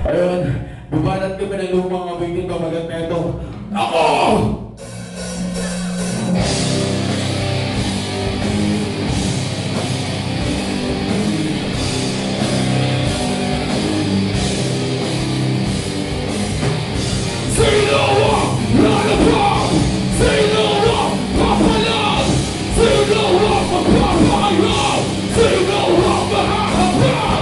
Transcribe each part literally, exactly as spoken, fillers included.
Ayun, bubanat kami ng lumang abitin pamagat na ito. Ako! Sino ang lalabang? Sino ang papalag? Sino ang magpapahayag? Sino ang mahahabag?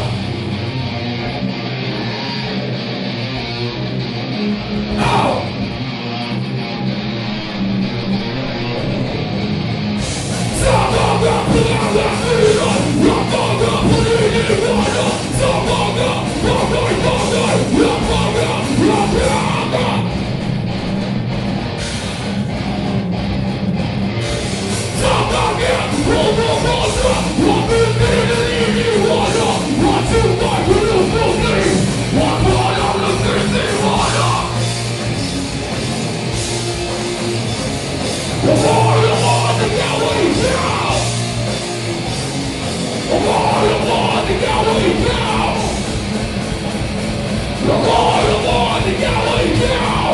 Ow! Sa mga pinag-iilan, sa mga paniniwala, sa mga bagay-bagay, sa mga lapiaga. Sa mga pumapasa, wag pininiwala, at sumay pinupuli, wag walang nagtitiwala. All you want to get away now. All you want to get away now. All you want to get away now.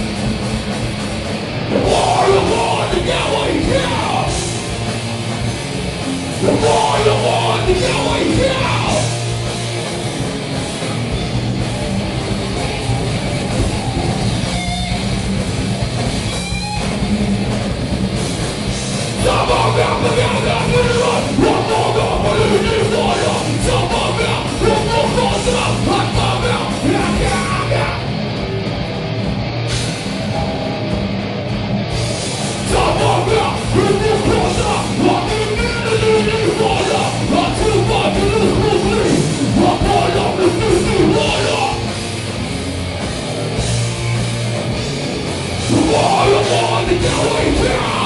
All you want to get away now. All you want to get away now. Samaga paganda nilwan, wamaga paniniwala. Samaga pumapasa, at mga lapiaga. Samaga pumapasa, at pininiwala, at sumay pinupuli, wag walang nagtitiwala. All you want to get away now.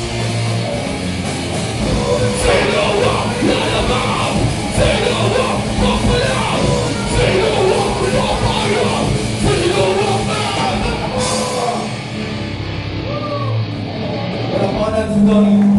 Sino ang lalabang? Sino ang papalag? Sino ang papayag? Sino ang mahahabag? Wala pa ka na